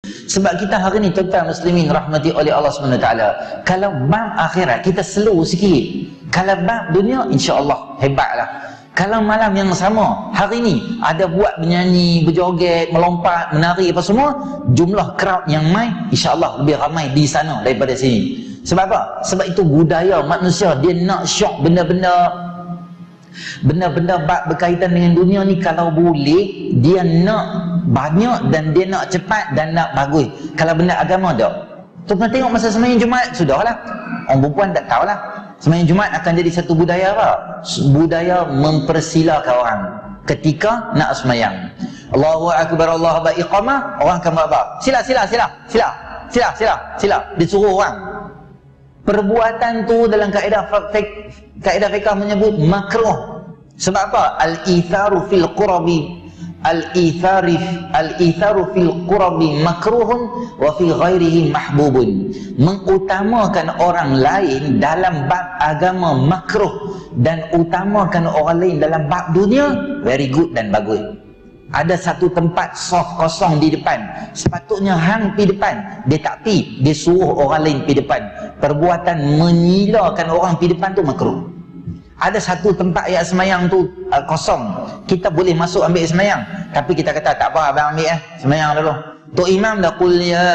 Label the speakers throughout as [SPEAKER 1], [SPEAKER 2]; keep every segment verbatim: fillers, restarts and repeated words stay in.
[SPEAKER 1] Sebab kita hari ni tuan-tuan muslimin rahmati oleh Allah subhanahu wa taala, kalau bab akhirat kita slow sikit, kalau bab dunia insya-Allah hebatlah. Kalau malam yang sama hari ni ada buat bernyanyi, berjoget, melompat, menari apa semua, jumlah crowd yang mai insya-Allah lebih ramai di sana daripada sini. Sebab apa? Sebab itu budaya manusia, dia nak syok benda-benda benda-benda bab berkaitan dengan dunia ni. Kalau boleh dia nak banyak dan dia nak cepat dan nak bagus. Kalau benda agama tak. Tuan-tuan tengok masa sembahyang Jumaat, sudahlah. Orang perempuan tak tahulah. Sembahyang Jumaat akan jadi satu budaya apa? Budaya mempersilakan orang ketika nak sembahyang. Allahu akbar, Allahu akbar, iqamah, orang akan buat apa? Sila sila sila sila sila sila sila disuruh orang. Perbuatan tu dalam kaedah fiqh, kaedah fiqh menyebut makruh. Sebab apa? Al-itharu fil qurabi Al-itharif Al-itharu fil qurabi makruhun wa fi ghairihi mahbubun. Mengutamakan orang lain dalam bab agama makruh, dan utamakan orang lain dalam bab dunia very good dan bagus. Ada satu tempat soft kosong di depan, sepatutnya hang pi depan, dia tak pi, dia suruh orang lain pi depan. Perbuatan menyilakan orang pi depan tu makruh. Ada satu tempat ayat semayang tu uh, kosong, kita boleh masuk ambil semayang, tapi kita kata tak apa abang ambil eh, semayang dulu. Tok imam dah qul ya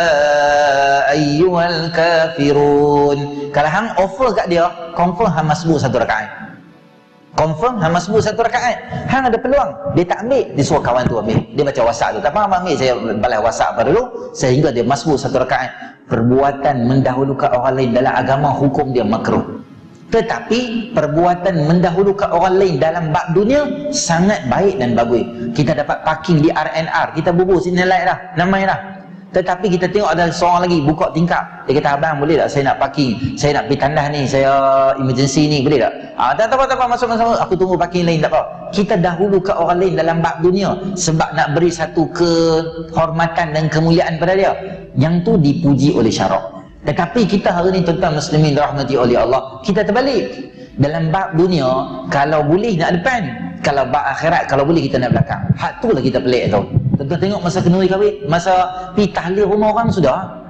[SPEAKER 1] ayyuhal kafirun. Kalau hang offer kat dia, confirm hang masbuk satu rakaat. Confirm hang masbuk satu rakaat. Hang ada peluang, dia tak ambil, dia suruh kawan tu ambil. Dia baca WhatsApp tu, tak apa abang ambil, saya balas WhatsApp pada dulu, sehingga dia masbuk satu rakaat. Perbuatan mendahulukan orang lain dalam agama, hukum dia makruh. Tetapi perbuatan mendahulukan orang lain dalam bab dunia sangat baik dan bagus. Kita dapat parking di R and R, kita bubur sini like dah, namai dah. Tetapi kita tengok ada seorang lagi buka tingkap, dia kata abang boleh tak saya nak parking, saya nak pergi tandas ni, saya emergency ni, boleh tak? Ah, tak apa tak apa, masuk masuk, aku tunggu parking lain, tak apa. Kita dahulukan orang lain dalam bab dunia sebab nak beri satu kehormatan dan kemuliaan pada dia, yang tu dipuji oleh syarak. Tetapi kita hari ni tuan-tuan muslimin rahmati oleh Allah, kita terbalik. Dalam bab dunia kalau boleh nak depan, kalau bab akhirat kalau boleh kita nak belakang. Hak tu lah kita pelik tu. Tuan-tuan tengok masa kenduri kahwin, masa pi tahlil rumah orang sudah,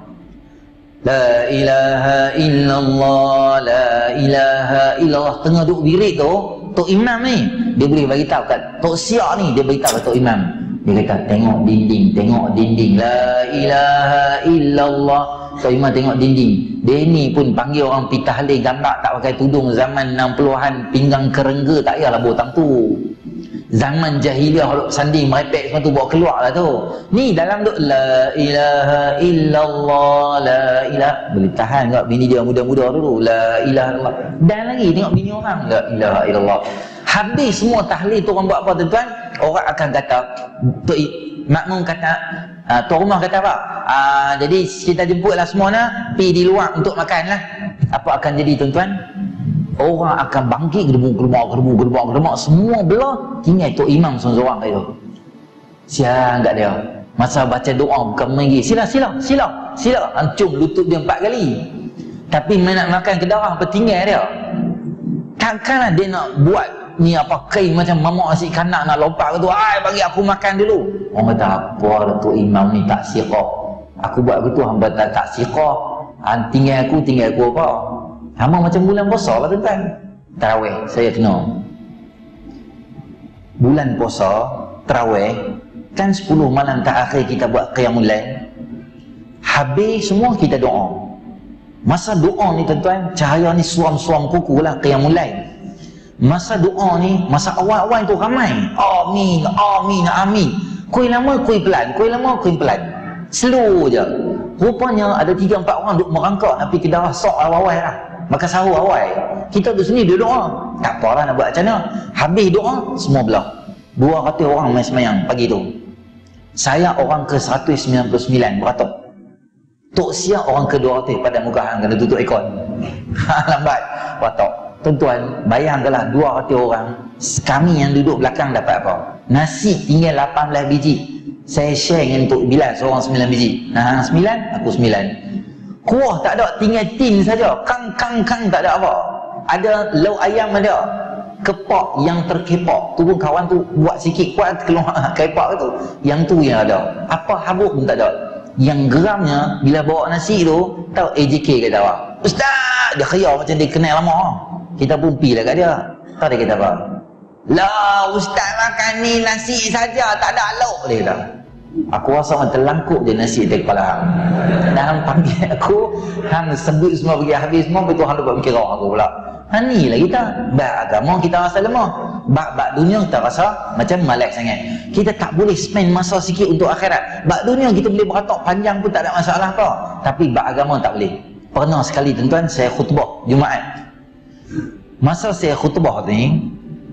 [SPEAKER 1] la ilaha illallah, la ilaha illallah, tengah duk wirid tu, tok imam ni dia boleh bagi tahu kat tok siak ni, dia bagi tahu kat tok imam. Dia kata tengok dinding, tengok dinding, la ilaha illallah. Tok imam tengok dinding. Dia ni pun panggil orang pi tahlil gambar tak pakai tudung zaman enam puluhan, pinggang kerengga tak payahlah botang tu. Zaman jahiliah kalau sanding merepek semua tu bawa keluar lah tu. Ni dalam tu la ilaha illallah, la ilaha, boleh tahan tak bini dia muda-muda dulu, la ilaha illallah. Dan lagi tengok bini orang, la ilaha illallah. Habis semua tahlil tu orang buat apa tuan-tuan? Orang akan kata, Tok makmum kata, uh, tuan rumah kata apa? Uh, jadi kita jemputlah semua nak pergi di luar untuk makan lah. Apa akan jadi tuan-tuan? Orang akan bangkit gerbu-gerbu, gerbu-gerbu, gerbu, semua belah, tinggal tok imam seorang-seorang itu. Siang kat dia. Masa baca doa bukan lagi. Sila, sila, sila, sila. Hancur lutut dia empat kali. Tapi nak makan ke darah apa tinggal dia. Takkanlah dia nak buat ni apa kain macam mamak nasi kanak nak lompat ke tu, ai bagi aku makan dulu. Orang kata apa tok imam ni tak siqah. Aku buat begitu hamba tak, tak siqah. Han tinggal aku, tinggal aku apa? Hamba macam bulan puasa lah tuan-tuan. Tarawih saya kena. Bulan puasa, tarawih kan sepuluh malam terakhir kita buat qiyamul lail. Habis semua kita doa. Masa doa ni tuan-tuan, cahaya ni suam-suam kuku lah qiyamul lail. Masa doa ni, masa awal-awal tu ramai. Amin, amin, amin. Kuih lama, kuih pelan. Kuih lama, kuih pelan. Slow je. Rupanya ada tiga empat orang duk merangkak nak pergi ke darah sok awal-awal lah. Maka sahur awal. Kita duduk sini, dia doa. Tak apa lah nak buat macam mana. Habis doa, semua belah. dua ratus orang main semayang pagi tu. Saya orang ke seratus sembilan puluh sembilan beratuk. Tok siap orang ke dua ratus pada muka hang kena tutup ikon. Lambat. Beratuk. Tuan-tuan, bayangkanlah dua ratus orang. Kami yang duduk belakang dapat apa? Nasi tinggal lapan belas biji. Saya share dengan Tok Bilal seorang sembilan biji. Nah, sembilan, aku sembilan. Kuah tak ada, tinggal tin saja. Kang kang kang tak ada apa. Ada lauk ayam ada. Kepak yang terkepak. Tu pun kawan tu buat sikit kuat keluar kepak tu. Yang tu yang ada. Apa habuk pun tak ada. Yang geramnya, bila bawa nasi tu, tahu A J K kata apa? Ustaz! Dia khayal macam dia kenal lama. Kita pun pi lah kat dia. Tahu dia kata apa? Lah, Ustaz makan ni nasi saja, tak ada lauk, dia kata. Aku rasa orang terlangkup je nasi di kepala hang. Dan hang panggil aku, hang sebut semua pergi habis semua, betul hang dapat mikir aku pula. Ha ni lah kita, bab agama kita rasa lemah, bab-bab dunia kita rasa macam malas sangat. Kita tak boleh spend masa sikit untuk akhirat. Bab dunia kita boleh beratok panjang pun tak ada masalah apa. Tapi bab agama tak boleh. Pernah sekali tuan-tuan saya khutbah Jumaat. Masa saya khutbah ni,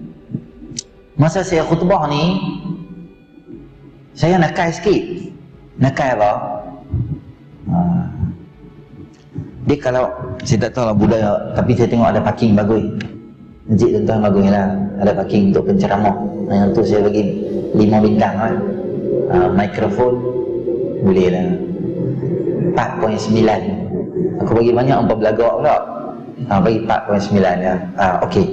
[SPEAKER 1] masa saya khutbah ni, saya nakal sikit. Nakal apa? Ha. Dia kalau, saya tak tahu lah budaya, tapi saya tengok ada parking bagus. Masjid tuan-tuan bagus lah. Ada parking untuk penceramah. Yang tu saya bagi lima bintang lah. Uh, mikrofon boleh lah empat perpuluhan sembilan. Aku bagi banyak empat belagak pula. Uh, bagi empat perpuluhan sembilan lah. Uh, Okey.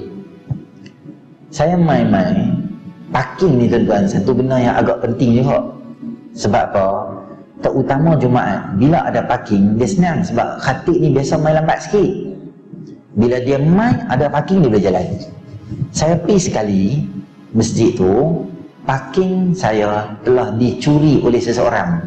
[SPEAKER 1] Saya main-main. Parking ni tuan-tuan, satu benda yang agak penting juga. Sebab apa? Terutama Jumaat, bila ada parking, dia senang sebab khatib ni biasa main lambat sikit. Bila dia main, ada parking, dia boleh jalan. Saya pergi sekali, masjid tu, parking saya telah dicuri oleh seseorang.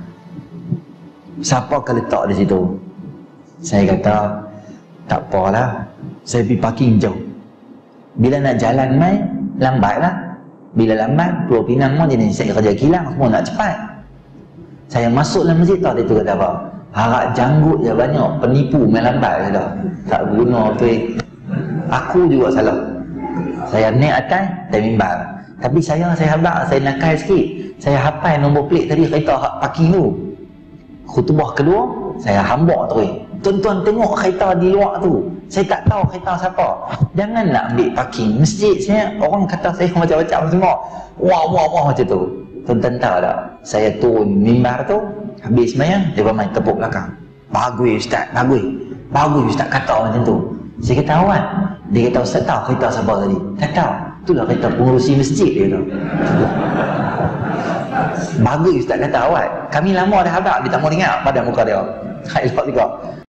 [SPEAKER 1] Siapa ke letak di situ? Saya kata, tak apalah, saya pergi parking jauh. Bila nak jalan main, lambatlah. Bila lambat, Pulau Pinang pun jenis saya kerja kilang, semua nak cepat. Saya masuk dalam masjid, tahu dia tu kata apa? Harap janggut je banyak, penipu main lambat kata. Tak guna tu. Aku juga salah. Saya naik atas, saya mimbar. Tapi saya, saya habak, saya nakal sikit. Saya hafal nombor plate tadi kereta hak parking tu. Khutbah kedua, saya hambak terus. Tuan-tuan tengok kereta di luar tu. Saya tak tahu kereta siapa. Janganlah ambil parking masjid saya. Orang kata saya macam-macam semua. Wah, wah, wah macam tu. Tuan-tuan tahu tak? Saya turun mimbar tu, habis semayang, dia main tepuk belakang. Bagus Ustaz, bagus. Bagus Ustaz kata macam tu. Saya kata awak. Dia kata Ustaz tahu kereta siapa tadi? Tak tahu. Itulah kereta pengurusi masjid dia tu. Bagus Ustaz kata awak. Kami lama dah habaq, dia tak mau dengar pada muka dia. Elok juga.